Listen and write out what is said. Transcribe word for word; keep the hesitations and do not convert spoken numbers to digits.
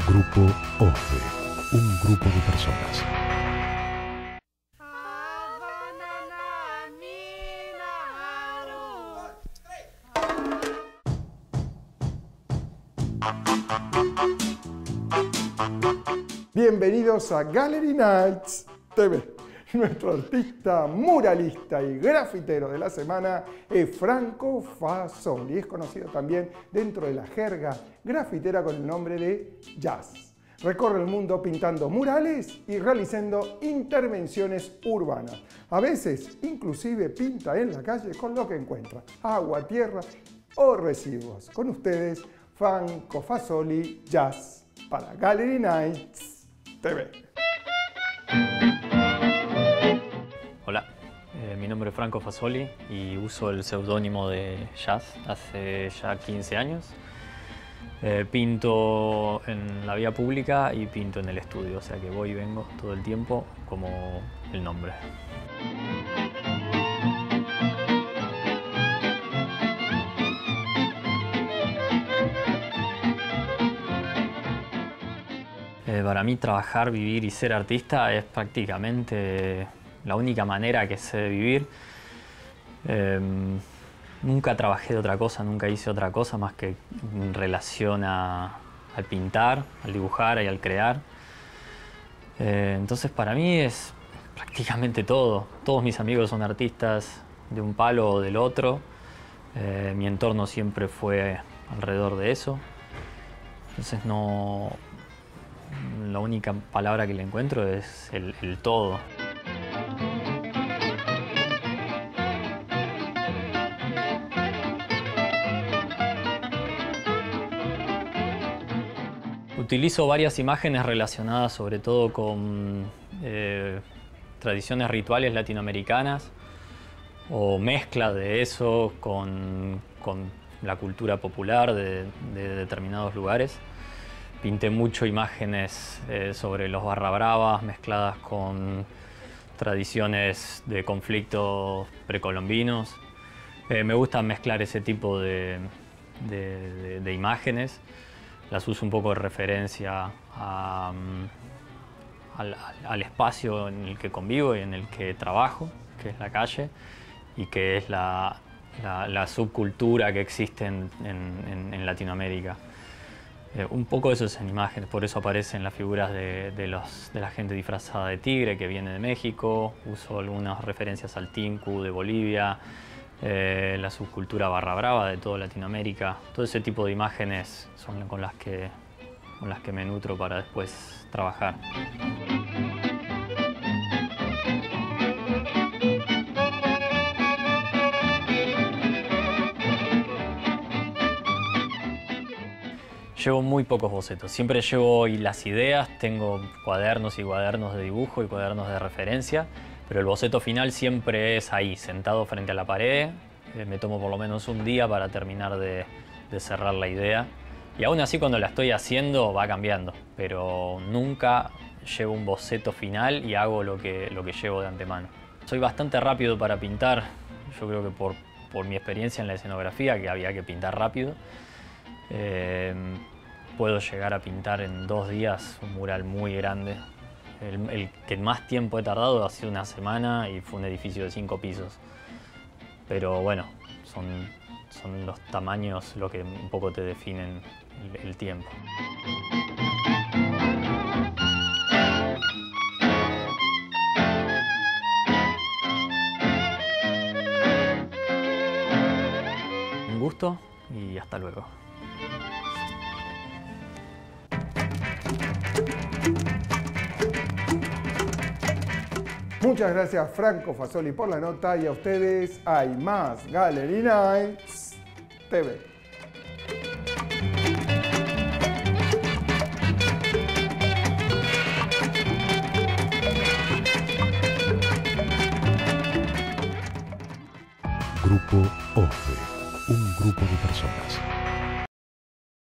Grupo OFE, un grupo de personas. Bienvenidos a Gallery Nights T V. Nuestro artista muralista y grafitero de la semana es Franco Fasoli. Es conocido también dentro de la jerga grafitera con el nombre de Jazz. Recorre el mundo pintando murales y realizando intervenciones urbanas. A veces, inclusive, pinta en la calle con lo que encuentra: agua, tierra o residuos. Con ustedes, Franco Fasoli, Jazz, para Gallery Nights T V. Hola, eh, mi nombre es Franco Fasoli y uso el seudónimo de Jazz hace ya quince años. Eh, pinto en la vía pública y pinto en el estudio, o sea que voy y vengo todo el tiempo como el nombre. Eh, para mí trabajar, vivir y ser artista es prácticamente la única manera que sé de vivir. Eh, nunca trabajé de otra cosa, nunca hice otra cosa más que en relación a, al pintar, al dibujar y al crear. Eh, entonces para mí es prácticamente todo. Todos mis amigos son artistas de un palo o del otro. Eh, mi entorno siempre fue alrededor de eso. Entonces no... La única palabra que le encuentro es el, el todo. Utilizo varias imágenes relacionadas sobre todo con eh, tradiciones rituales latinoamericanas o mezcla de eso con, con la cultura popular de, de determinados lugares. Pinté mucho imágenes eh, sobre los barra bravas mezcladas con tradiciones de conflictos precolombinos. Eh, me gusta mezclar ese tipo de, de, de, de imágenes. Las uso un poco de referencia a, al, al espacio en el que convivo y en el que trabajo, que es la calle, y que es la, la, la subcultura que existe en, en, en Latinoamérica. Eh, un poco eso es en imágenes, por eso aparecen las figuras de, de, los, de la gente disfrazada de tigre que viene de México. Uso algunas referencias al tinku de Bolivia, eh, la subcultura barra brava de toda Latinoamérica. Todo ese tipo de imágenes son con las que, con las que me nutro para después trabajar. Llevo muy pocos bocetos, siempre llevo las ideas, tengo cuadernos y cuadernos de dibujo y cuadernos de referencia, pero el boceto final siempre es ahí, sentado frente a la pared. Eh, me tomo por lo menos un día para terminar de, de cerrar la idea. Y aún así cuando la estoy haciendo va cambiando, pero nunca llevo un boceto final y hago lo que, lo que llevo de antemano. Soy bastante rápido para pintar, yo creo que por, por mi experiencia en la escenografía, que había que pintar rápido. Eh, puedo llegar a pintar en dos días un mural muy grande. El, el que más tiempo he tardado ha sido una semana y fue un edificio de cinco pisos. Pero bueno, son, son los tamaños lo que un poco te definen el, el tiempo. Un gusto y hasta luego. Muchas gracias, Franco Fasoli, por la nota, y a ustedes hay más Gallery Nights T V. Grupo OFE, un grupo de personas.